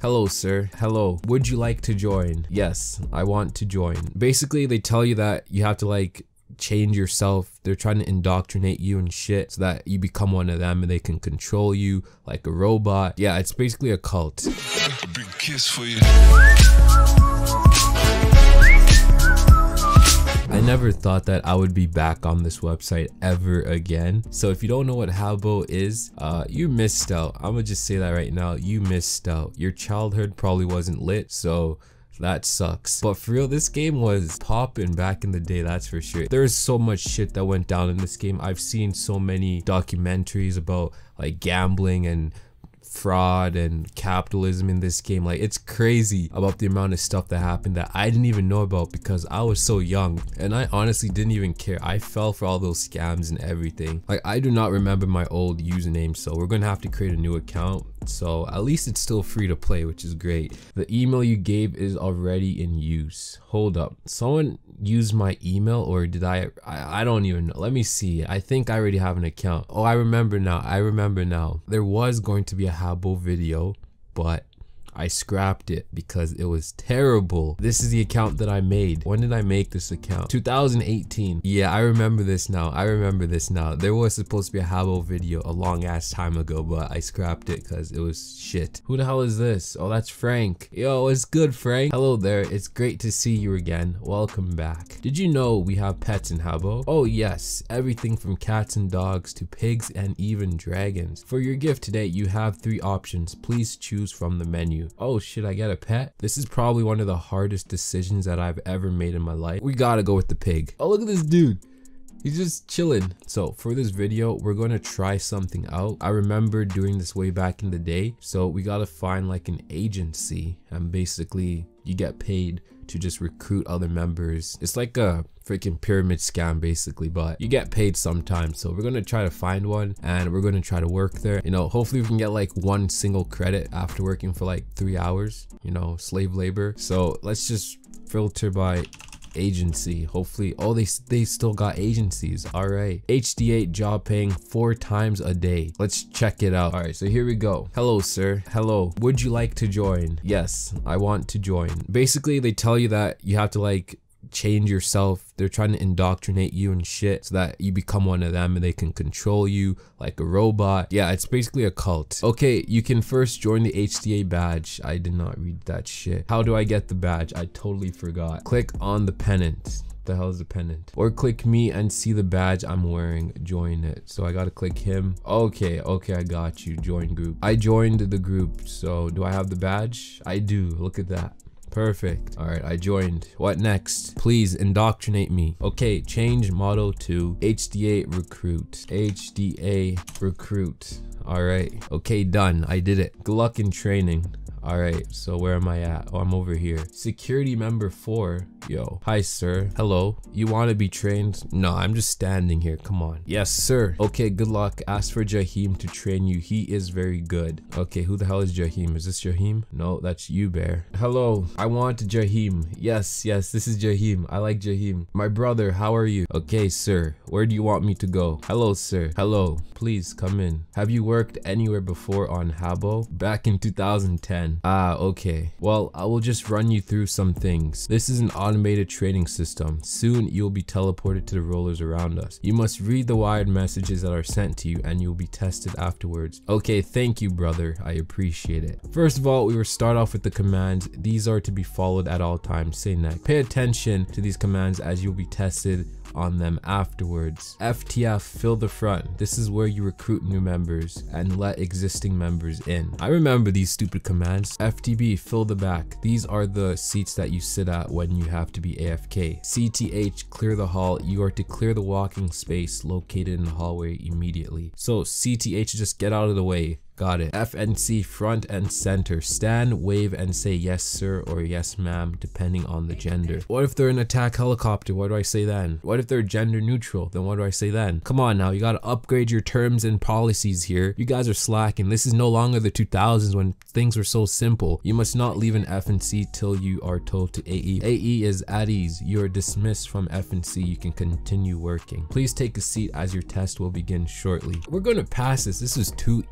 Hello, sir. Hello. Would you like to join? Yes, I want to join. Basically, they tell you that you have to like change yourself. They're trying to indoctrinate you and shit so that you become one of them and they can control you like a robot. Yeah, it's basically a cult. A big kiss for you. I never thought that I would be back on this website ever again. So if you don't know what Habbo is, you missed out. I'm gonna just say that right now. You missed out. Your childhood probably wasn't lit, so that sucks. But for real, this game was popping back in the day, that's for sure. There's so much shit that went down in this game. I've seen so many documentaries about like gambling and fraud and capitalism in this game. Like, it's crazy about the amount of stuff that happened that I didn't even know about because I was so young and I honestly didn't even care. I fell for all those scams and everything. Like, I do not remember my old username, so we're gonna have to create a new account. So at least it's still free to play, which is great. The email you gave is already in use. Hold up, someone used my email, or did I don't even know. Let me see. I think I already have an account. Oh, I remember now. There was going to be a Habbo video, but I scrapped it because it was terrible. This is the account that I made. When did I make this account? 2018. Yeah, I remember this now. There was supposed to be a Habbo video a long ass time ago, but I scrapped it because it was shit. Who the hell is this? Oh, that's Frank. Yo, it's good, Frank. Hello there. It's great to see you again. Welcome back. Did you know we have pets in Habbo? Oh yes, everything from cats and dogs to pigs and even dragons. For your gift today, you have 3 options. Please choose from the menu. Oh shit, I get a pet? This is probably one of the hardest decisions that I've ever made in my life. We gotta go with the pig. Oh, look at this dude. He's just chilling. So for this video, we're going to try something out. I remember doing this way back in the day. So we got to find like an agency, and basically you get paid to just recruit other members. It's like a freaking pyramid scam basically, but you get paid sometimes. So we're going to try to find one and we're going to try to work there. You know, hopefully we can get like 1 single credit after working for like 3 hours, you know, slave labor. So let's just filter by agency. Hopefully, oh, they still got agencies. All right, HD8 job paying 4 times a day. Let's check it out. All right, so here we go. Hello, sir. Hello. Would you like to join? Yes, I want to join. Basically, they tell you that you have to like change yourself. They're trying to indoctrinate you and shit so that you become one of them and they can control you like a robot. Yeah, it's basically a cult. Okay, you can first join the HDA badge. I did not read that shit. How do I get the badge? I totally forgot. Click on the pennant. The hell is the pennant? Or click me and see the badge I'm wearing. Join it. So I gotta click him. Okay, I got you. Join group. I joined the group. So do I have the badge? I do. Look at that. Perfect. All right, I joined. What next? Please indoctrinate me. Okay, change motto to HDA recruit. HDA recruit. All right. Okay, done. I did it. Good luck in training. All right, so where am I at? Oh, I'm over here. Security member 4. Yo, hi sir. Hello, you want to be trained? No, I'm just standing here. Come on. Yes sir. Okay, good luck. Ask for Jahim to train you. He is very good. Okay, who the hell is Jahim? Is this Jahim? No, that's you, Bear. Hello, I want Jahim. Yes, this is Jahim. I like Jahim. My brother, how are you? Okay sir, where do you want me to go? Hello sir. Hello, please come in. Have you worked anywhere before on Habbo? Back in 2010. Ah, okay. Well, I will just run you through some things. This is an automated training system. Soon you'll be teleported to the rollers around us. You must read the wired messages that are sent to you and you'll be tested afterwards. Okay, thank you brother. I appreciate it. First of all, we will start off with the commands. These are to be followed at all times. Say next. Pay attention to these commands as you'll be tested on them afterwards. FTF, fill the front. This is where you recruit new members and let existing members in. I remember these stupid commands. FTB, fill the back. These are the seats that you sit at when you have to be AFK. CTH, clear the hall. You are to clear the walking space located in the hallway immediately. So CTH, just get out of the way. Got it. FNC, front and center. Stand, wave, and say yes sir or yes ma'am, depending on the gender. What if they're an attack helicopter? What do I say then? What if they're gender neutral? Then what do I say then? Come on now, you gotta upgrade your terms and policies here. You guys are slacking. This is no longer the 2000s when things were so simple. You must not leave an FNC till you are told to AE. AE is at ease. You are dismissed from FNC. You can continue working. Please take a seat as your test will begin shortly. We're gonna pass this. This is too easy,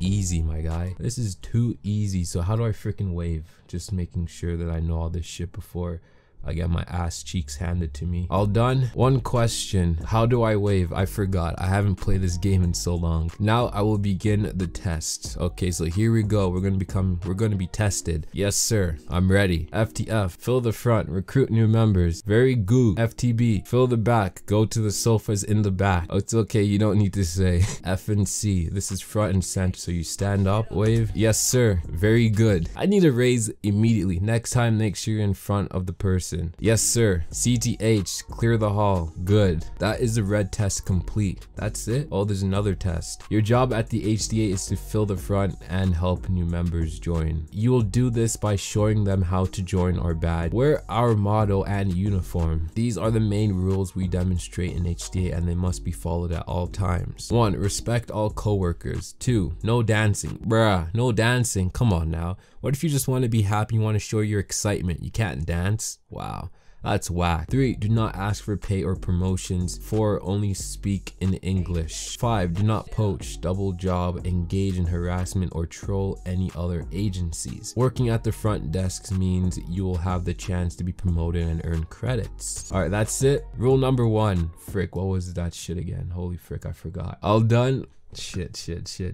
my guy. This is too easy. So how do I freaking wave? Just making sure that I know all this shit before I get my ass cheeks handed to me. All done. One question. How do I wave? I forgot. I haven't played this game in so long. Now I will begin the test. Okay, so here we go. We're gonna be tested. Yes, sir. I'm ready. FTF. Fill the front. Recruit new members. Very good. FTB. Fill the back. Go to the sofas in the back. Oh, it's okay. You don't need to say. F and C. This is front and center. So you stand up. Wave. Yes, sir. Very good. I need a raise immediately. Next time, make sure you're in front of the person. Yes, sir. CTH, clear the hall. Good. That is the red test complete. That's it? Oh, there's another test. Your job at the HDA is to fill the front and help new members join. You will do this by showing them how to join our badge, wear our motto and uniform. These are the main rules we demonstrate in HDA and they must be followed at all times. 1. Respect all co-workers. 2. No dancing. Bruh, no dancing. Come on now. What if you just want to be happy, you want to show your excitement? You can't dance? Wow, that's whack. 3. Do not ask for pay or promotions. 4. Only speak in English. 5. Do not poach, double job, engage in harassment, or troll any other agencies. Working at the front desks means you will have the chance to be promoted and earn credits. Alright, that's it. Rule number 1. Frick, what was that shit again? Holy frick, I forgot. All done. Shit.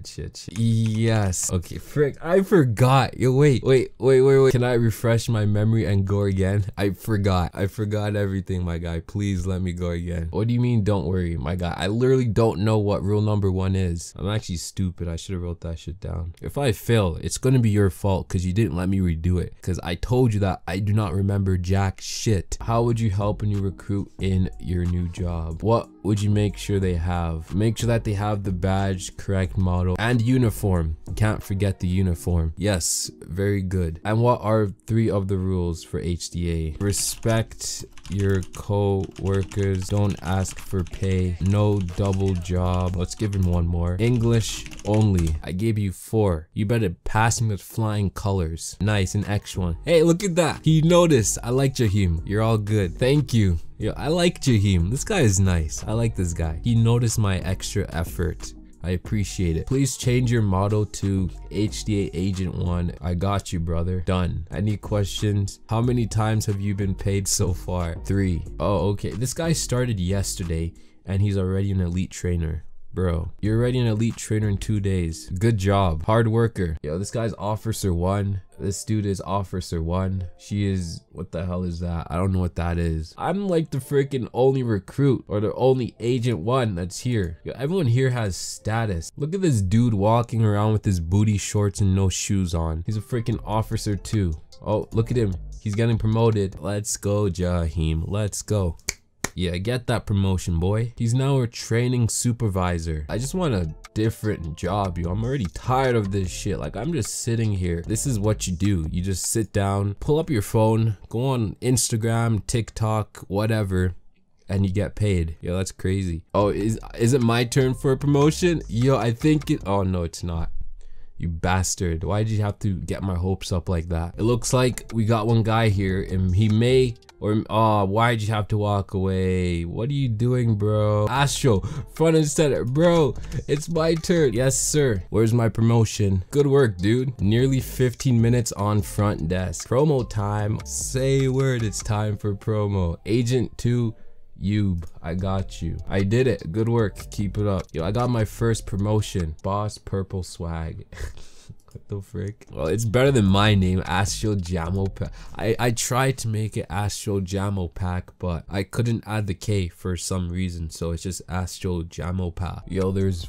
Yes. Okay, frick, I forgot. Yo, wait. Can I refresh my memory and go again? I forgot everything, my guy. Please let me go again. What do you mean, don't worry, my guy? I literally don't know what rule number 1 is. I'm actually stupid. I should have wrote that shit down. If I fail, it's gonna be your fault because you didn't let me redo it. Because I told you that I do not remember jack shit. How would you help a new recruit in your new job? What would you make sure they have? Make sure that they have the badge, correct model, and uniform. Can't forget the uniform. Yes, very good. And what are 3 of the rules for HDA? Respect your co-workers. Don't ask for pay. No double job. Let's give him one more. English only. I gave you 4. You better pass me with flying colors. Nice, an extra one. Hey, look at that. He noticed. I like Jahim. You're all good. Thank you. Yo, I like Jahim. This guy is nice. I like this guy. He noticed my extra effort. I appreciate it. Please change your motto to HDA Agent 1. I got you, brother. Done. Any questions? How many times have you been paid so far? 3. Oh, okay. This guy started yesterday and he's already an elite trainer. Bro, you're already an elite trainer in 2 days. Good job. Hard worker. Yo, this guy's Officer 1. This dude is Officer 1. She is... what the hell is that? I don't know what that is. I'm like the freaking only recruit or the only Agent 1 that's here. Yo, everyone here has status. Look at this dude walking around with his booty shorts and no shoes on. He's a freaking Officer 2. Oh, look at him. He's getting promoted. Let's go, Jahim. Let's go. Yeah, get that promotion, boy. He's now a training supervisor. I just want a different job, yo. I'm already tired of this shit. Like, I'm just sitting here. This is what you do. You just sit down, pull up your phone, go on Instagram, TikTok, whatever, and you get paid. Yo, that's crazy. Oh, is it my turn for a promotion? Yo, I think it... oh, no, it's not. You bastard. Why did you have to get my hopes up like that? It looks like we got one guy here and he may or oh, why'd you have to walk away? What are you doing, bro? Astro, front and center. Bro, it's my turn. Yes, sir. Where's my promotion? Good work, dude. Nearly 15 minutes on front desk. Promo time. Say a word. It's time for promo. Agent 2. Yub, I got you. I did it. Good work. Keep it up. Yo, I got my first promotion. Boss Purple Swag. What the frick? Well, it's better than my name, Astro JamoPak. I tried to make it Astro JamoPak, but I couldn't add the K for some reason, so it's just Astro JamoPak. Yo, there's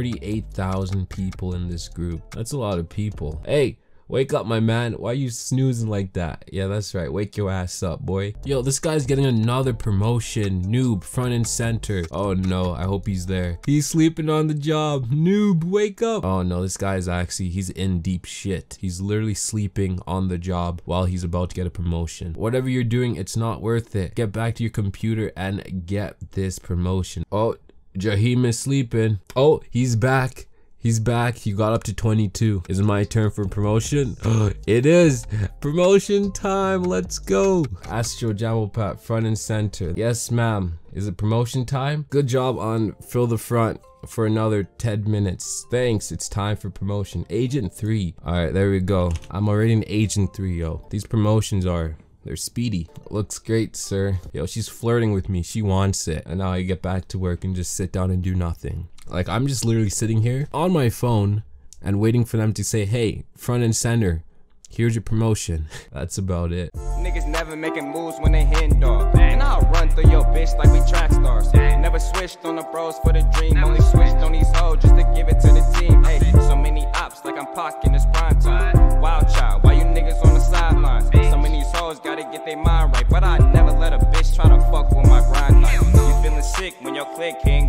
48,000 people in this group. That's a lot of people. Hey! Wake up, my man. Why are you snoozing like that? Yeah, that's right. Wake your ass up, boy. Yo, this guy's getting another promotion. Noob, front and center. Oh no, I hope he's there. He's sleeping on the job. Noob, wake up. Oh no, this guy's actually, he's in deep shit. He's literally sleeping on the job while he's about to get a promotion. Whatever you're doing, it's not worth it. Get back to your computer and get this promotion. Oh, Jahim is sleeping. Oh, he's back. He's back. He got up to 22. Is it my turn for promotion? It is. Promotion time. Let's go. Astro JamoPak, front and center. Yes, ma'am. Is it promotion time? Good job on fill the front for another 10 minutes. Thanks. It's time for promotion. Agent 3. Alright, there we go. I'm already an Agent 3, yo. These promotions they're speedy. Looks great, sir. Yo, she's flirting with me. She wants it. And now I get back to work and just sit down and do nothing. Like, I'm just literally sitting here on my phone and waiting for them to say, hey, front and center, here's your promotion. That's about it. Niggas never making moves when they hitting dog. And I'll run through your bitch like we track stars. Never switched on the bros for the dream. Only switched on these hoes just to give it to the team. Hey, so many ops like I'm Pac in this prime time. Wild child, why you niggas on the sidelines? Some of these hoes gotta get their mind right. But I never let a bitch try to fuck with my grind. You feeling sick when your click can't